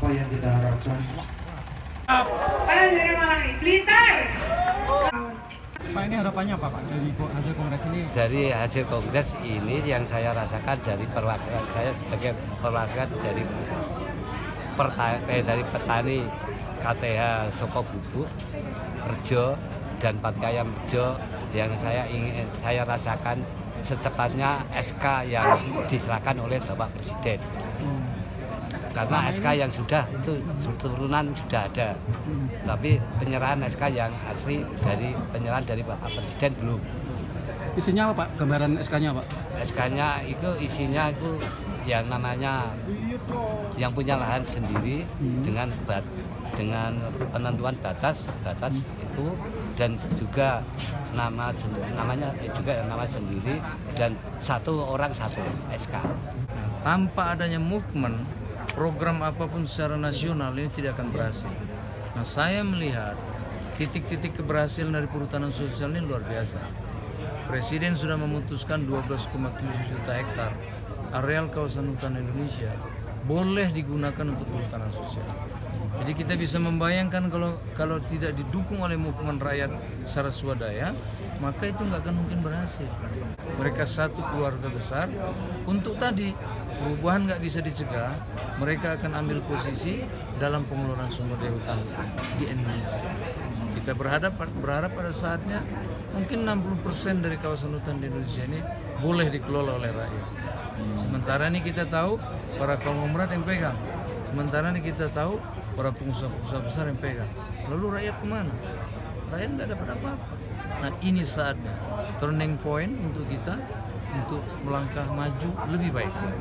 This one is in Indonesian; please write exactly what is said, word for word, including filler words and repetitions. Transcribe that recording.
apa yang kita harapkan. Para dari Malang ini, Blitar. Pak, ini harapannya apa Pak dari hasil kongres ini? Dari hasil kongres ini yang saya rasakan dari perwakilan saya sebagai perwakilan dari pertani, eh, dari petani K T H Soko Bubuk, Rejo dan Pati Ayam Rejo, yang saya ingin saya rasakan secepatnya S K yang diserahkan oleh Bapak Presiden. Hmm. Karena S K yang sudah itu turunan sudah ada, hmm. tapi penyerahan S K yang asli dari penyerahan dari Bapak Presiden belum. Isinya apa Pak? Gambaran S K-nya Pak? S K-nya itu isinya itu yang namanya yang punya lahan sendiri hmm. dengan bat, dengan penentuan batas batas hmm. itu, dan juga nama namanya juga nama sendiri, dan satu orang satu S K. Tanpa adanya movement, program apapun secara nasional ini tidak akan berhasil. Nah, saya melihat titik-titik keberhasilan dari perhutanan sosial ini luar biasa. Presiden sudah memutuskan dua belas koma tujuh juta hektar areal kawasan hutan Indonesia boleh digunakan untuk perhutanan sosial. Jadi kita bisa membayangkan kalau kalau tidak didukung oleh movement rakyat secara swadaya, maka itu nggak akan mungkin berhasil. Mereka satu keluarga besar, untuk tadi perubahan nggak bisa dicegah, mereka akan ambil posisi dalam pengelolaan sumber daya hutan di Indonesia. Kita berharap berharap pada saatnya mungkin enam puluh persen dari kawasan hutan di Indonesia ini boleh dikelola oleh rakyat. Sementara ini kita tahu para konglomerat yang pegang. Sementara ini kita tahu para pengusaha-pengusaha besar yang pegang. Lalu rakyat kemana? Rakyat nggak dapat apa-apa. Nah, ini saatnya turning point untuk kita untuk melangkah maju lebih baik.